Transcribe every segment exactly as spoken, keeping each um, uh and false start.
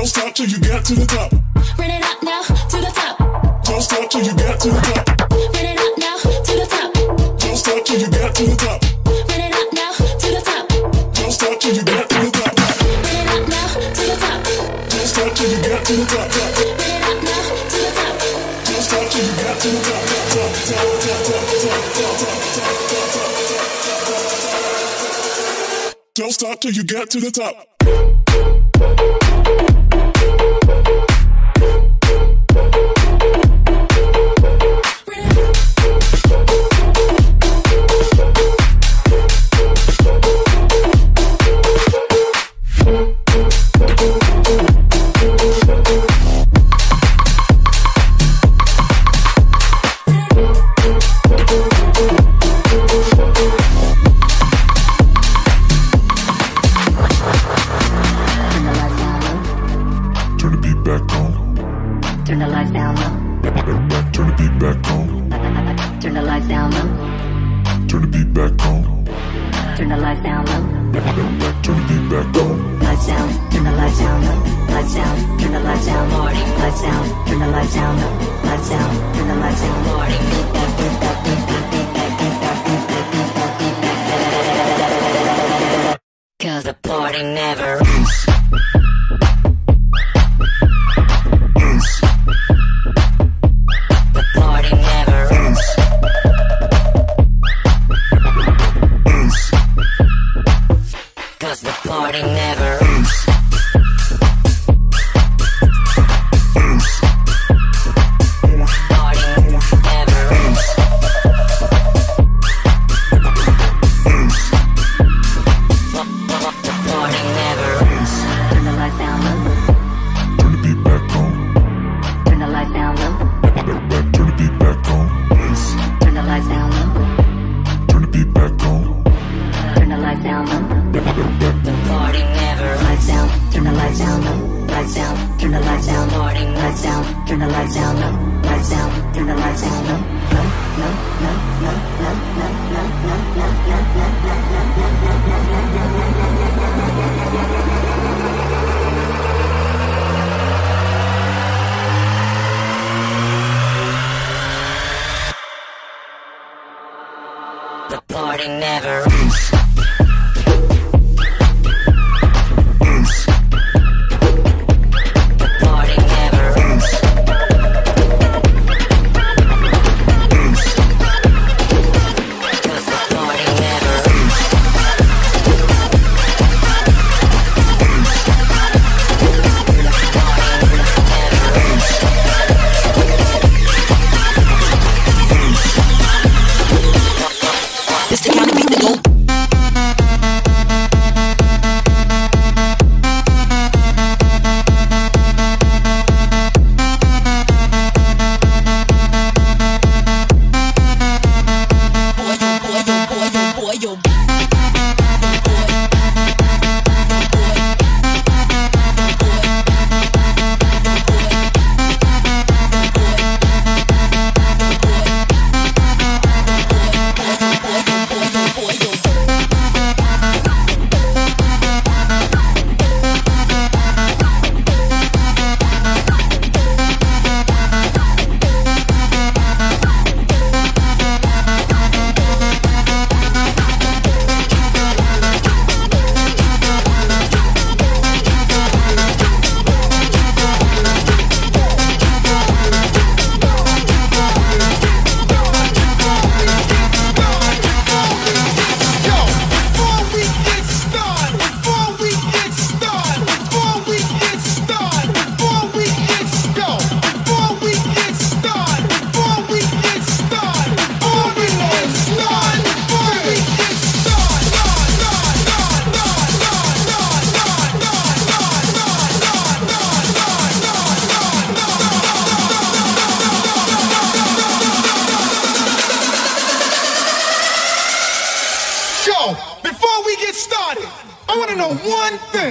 stop till you get to the top. Run it up now to the top. Don't stop till you get to the top. Run it up now to the top. Don't stop till you get to the top. Run it up now to the top. Don't stop till you get to the top. Run it up now to the top. Don't stop till you get to the top. Run it up now to the top. Don't stop till you get to the top. Top, top, top, top, top, top, top, top, top. Don't stop till you get to the top. Turn the lights down low. Turn the beat back on. Turn the lights down low. Turn the beat back on. Turn the lights down low. Turn the beat back on. Lights down. Turn the lights down low. Lights down. Turn the lights down. Morning. Lights down. Turn the lights down low. Lights down. Turn the lights down. Morning. Beat back. Beat back. Beat back. Beat back. Beat back. Beat back. Beat back. Beat back. 'Cause the party never ends. The party never ends. Party never ends. The party never ends. Turn the lights down low. Turn the beat back on. Turn the lights down low. Turn the beat back on. Turn the lights down low. Turn the beat back on. Turn the lights down low. The party never lights down. Turn the lights down low. Lights down. Turn the lights down. Party lights down. Turn the lights down low. Lights down. Turn the lights down low. No, no, no, no, no, no, no, no, no, no, no, no. The party never ends. Before we get started, I want to know one thing.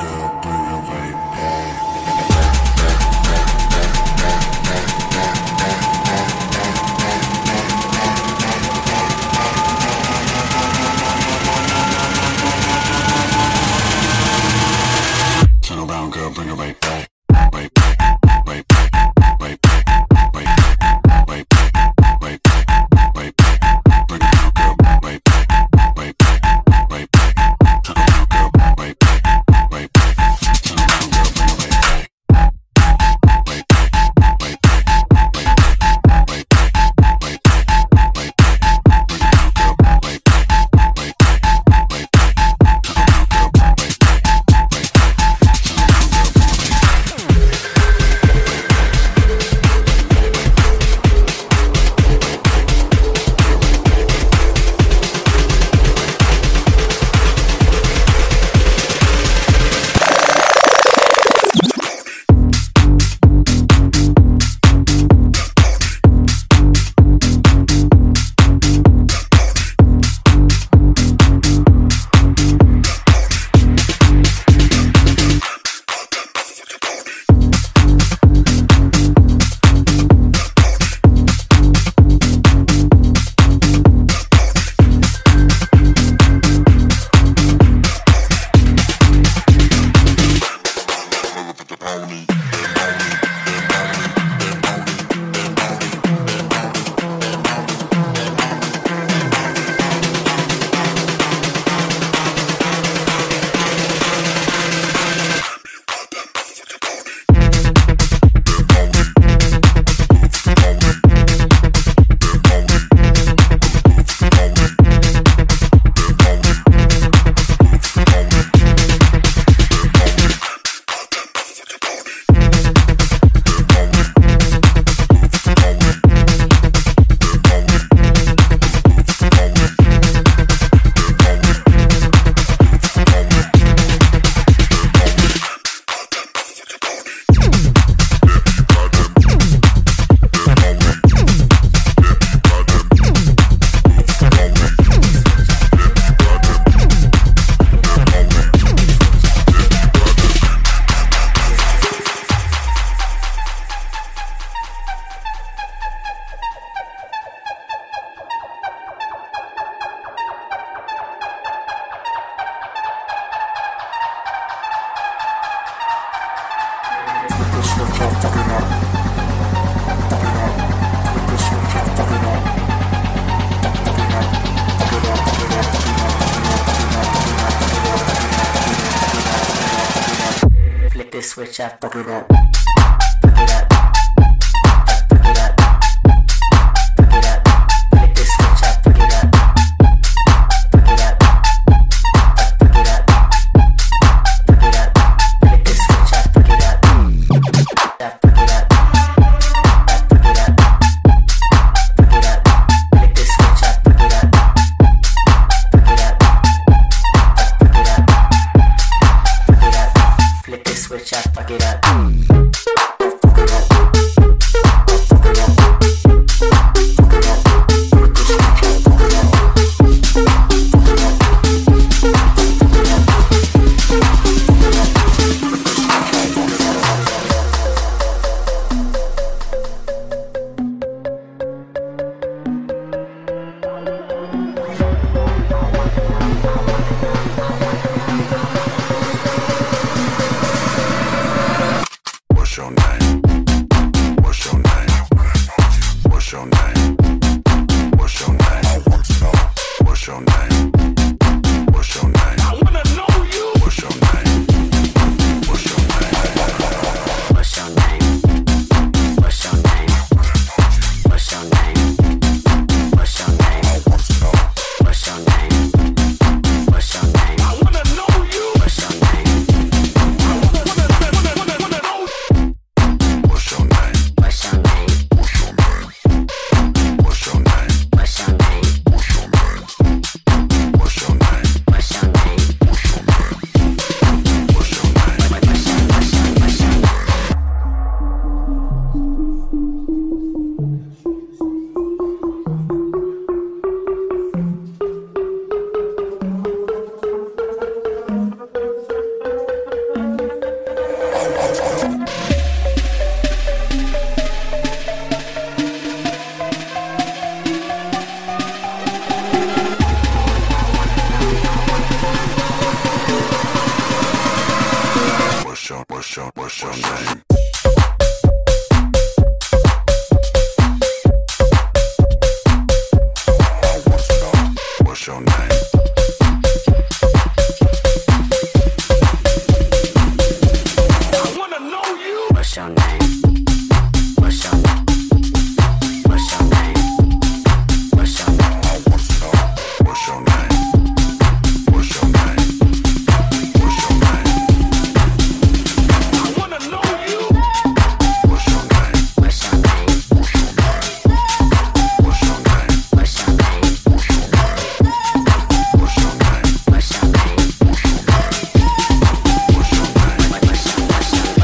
Flip this switch up, fuck it up. Fuck it up. Fuck it up. Fuck it up. Flip this switch up, fuck it up. Fuck it up. Fuck it up. Fuck it up. Flip this switch up, fuck it up. Fuck it up. Fuck it up. Fuck it up. Flip this switch up, fuck it up. Fuck it up. Fuck it up. Fuck it up. Flip this switch up, fuck it up. Fuck it up. What's your, what's your, what's your name? I want to know what's your name. I wanna know you. What's your name? What's your name? What's your name? What's your name? I want to know what's your name. What's your name? What's your name? I wanna know you. What's your name? What's your name? What's your name? What's your name? What's your name? What's your name? What's your name? What's your name? What's your name? What's your name? What's your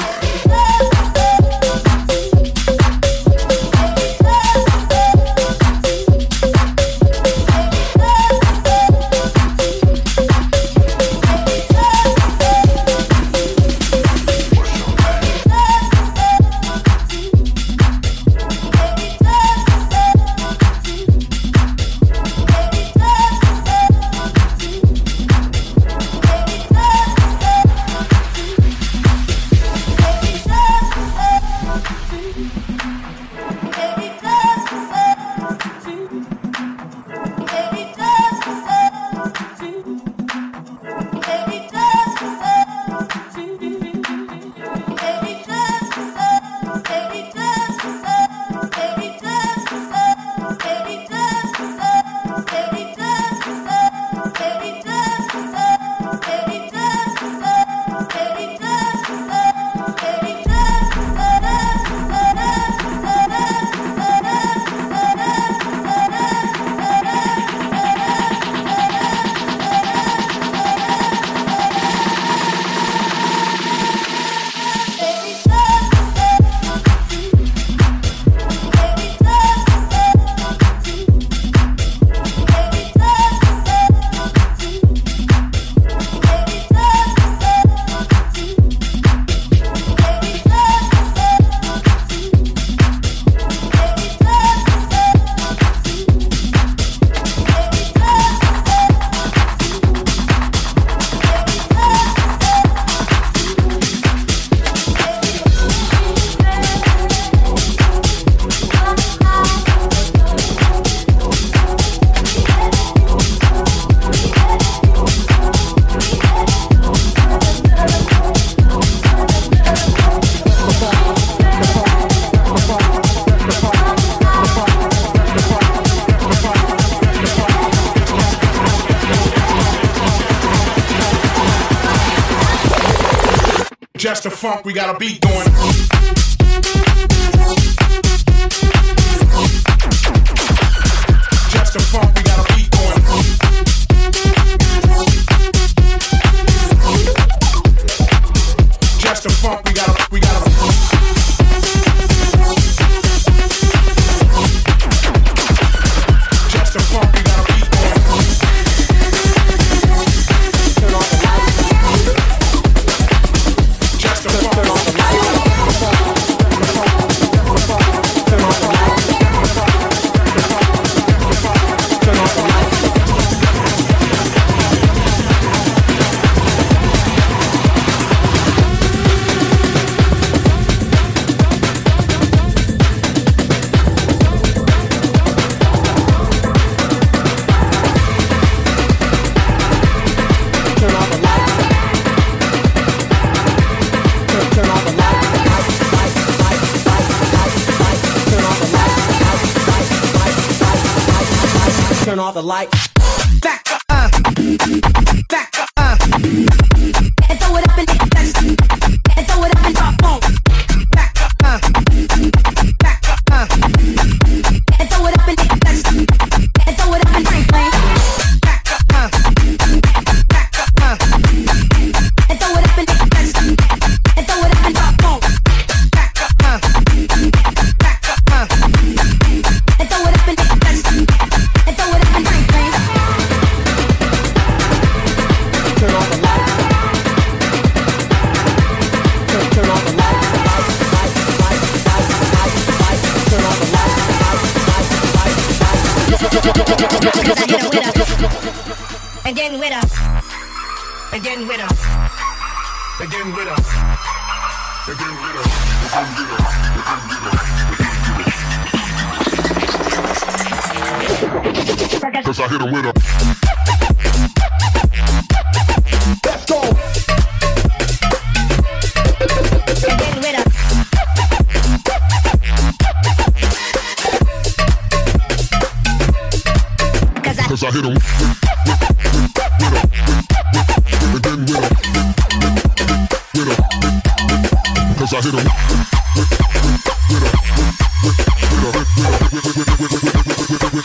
Just the funk, we got a beat going. Just the funk, we got a beat going. Just the funk, we got a, we got a. Just the funk, we got a beat going. Turn off the lights. Just the funk. Turn off the lights. Turn off the lights. Turn off the lights. Turn off the lights. Back up, uh. Back up, uh. And throw it up and and throw it up and drop, boom. Back up, uh. Back up, uh. And throw it up and and throw it up and bang, bang. Back up, uh. Back up, uh. And throw it up and and throw it up and drop, boom. Back up, uh. Back up, uh. And throw it up and and throw it up and bang, bang. Turn off the lights. Turn, turn off the lights. Lights, lights, lights, lights, lights, lights. Turn off the lights. Lights, lights, lights, lights, lights. And then with us. And then with us. Begin with us. Begin with us. Begin with us. Begin with us. Cause I hit him with a. Let's go. Begin with us. Cause I, Cause I hit him with a. Begin with a. With a. Cause I hit him with a. With a. With a.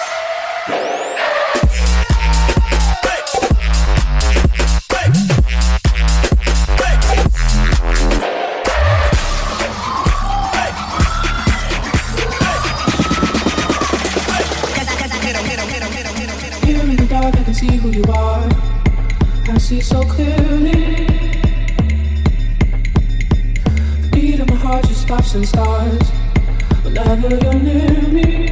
See who you are, I see so clearly. The beat of my heart just stops and starts whenever you're near me.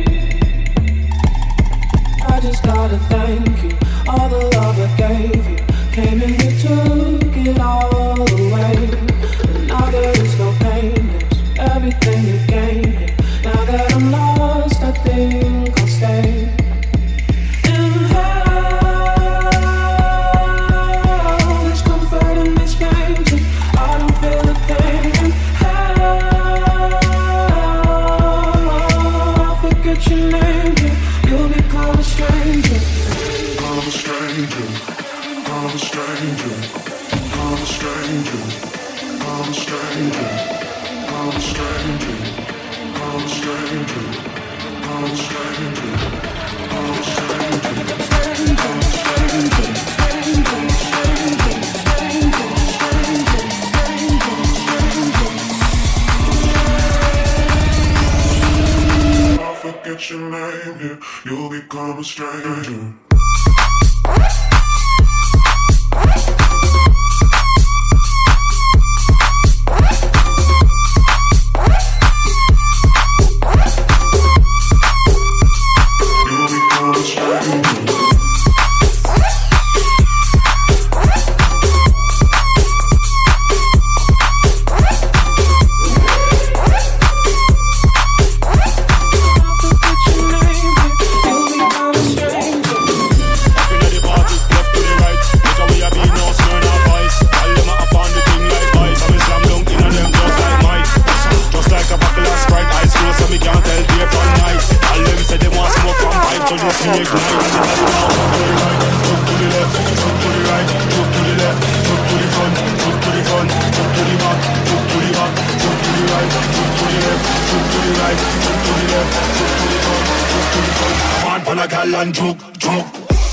I just gotta thank you, all the love I gave you came and you took it all away. And now there is no pain, there's everything you gained. Now that I'm lost, I think I'll stay. Forget your name, yeah, you'll become a stranger. And joke, joke.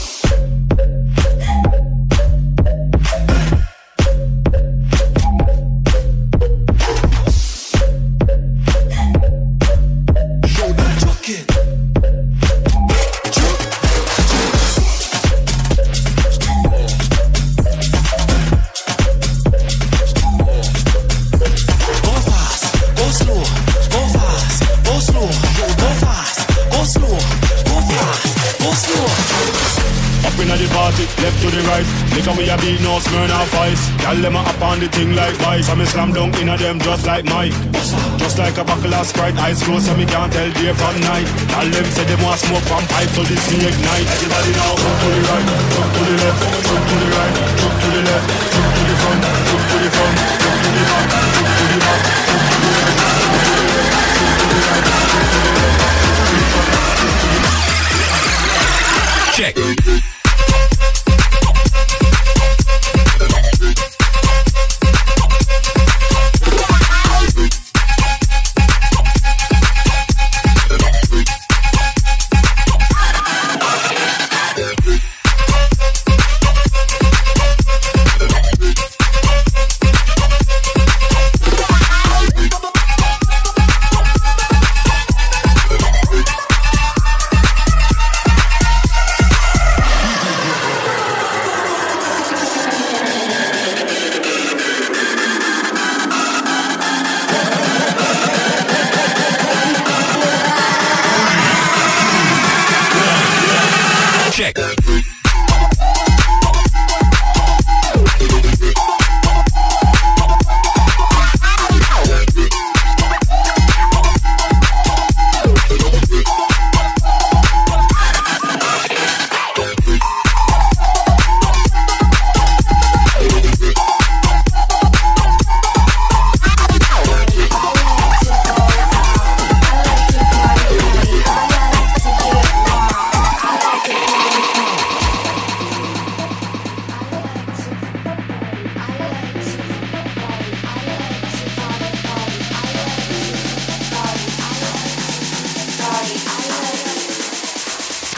No Smirnoff Ice, y'all them up on the thing like vice. I'm a slam dunk in a them just like Mike. Just like a buckle of Sprite, eyes closed so me can't tell day from night. Y'all them say they want smoke from pipe so this thing ignite. Everybody now, jump to the right, jump to the left, jump to the right, jump to the left, jump to the front, jump to the front, jump to the back, jump to the back, jump to the left, jump to the left, jump to the right, jump to the left, jump to the front. Check.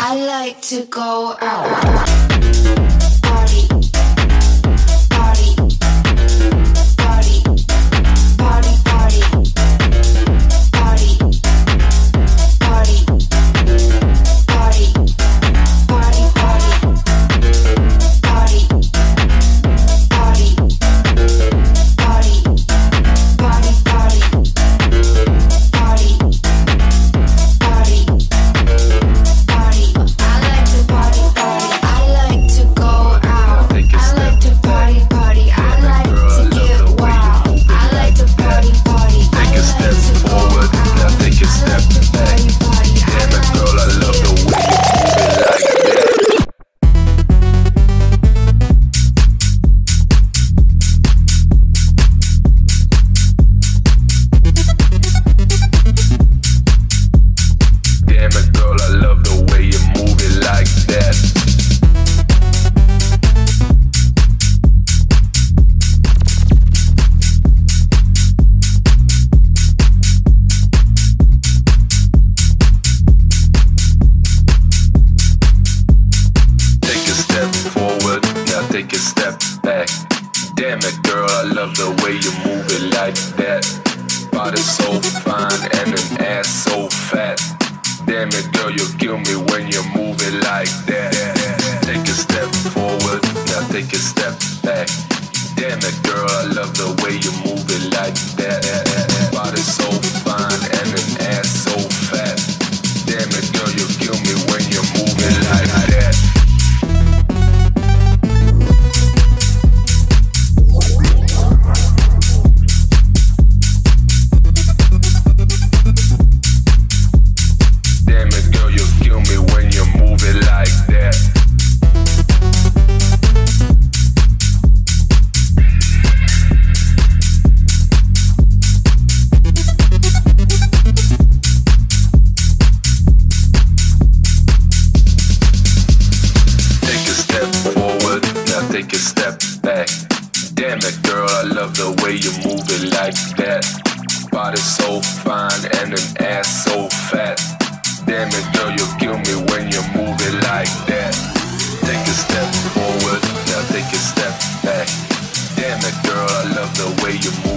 I like to go out. Party. Party. Party. Party, party. Party. Party. Party. Party, party. Party. Party. Party. Party, party. Party. Party. Party. I like to party, party. I like to go out. I like to party, party. I like to get wild. I like to party, party. Take a step forward, now take a step back. Damn it, girl, I love the way you move it like that. Damn it, girl, I love the way you move it like that. Take a step forward, now take a step back. Damn it, girl, I love the way you move it like that. Body so fine and an ass so fat. Damn it, girl, you kill me when you move it like that. Take a step forward, now take a step back. Damn it, girl, I love the way you move it like that. Body so fine and an ass so fat. Damn it, girl, you kill me when you move it like that. Damn it, girl, you kill me when you move it like that. Take a step forward, now take a step back. Damn it, girl, I love the way you move it like that. Body so fine and an ass so fat. Damn it, girl, you kill me when you move it like that. Take a step forward, now take a step back. Damn it, girl, I love the way you move